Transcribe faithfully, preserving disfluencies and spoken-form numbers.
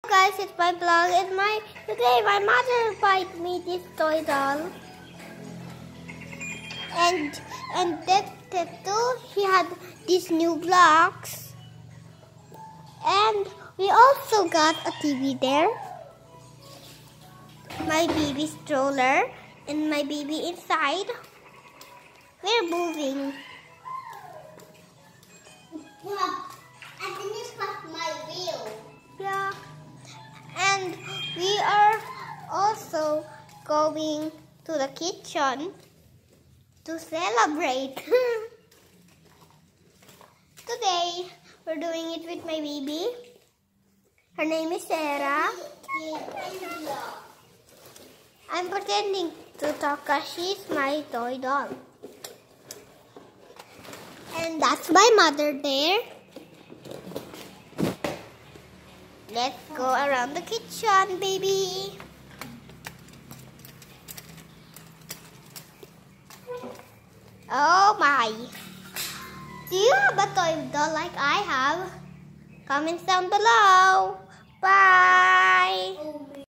Guys, it's my vlog and my today my mother bought me this toy doll. And and that tattoo she had these new blocks. And we also got a T V there. My baby stroller and my baby inside. We're moving. Yeah, and this was my wheel. Yeah. And we are also going to the kitchen to celebrate. Today, we're doing it with my baby. Her name is Sarah. I'm pretending to talk because she's my toy doll. And that's my mother there. Let's go around the kitchen, baby. Oh my. Do you have a toy doll like I have? Comments down below. Bye.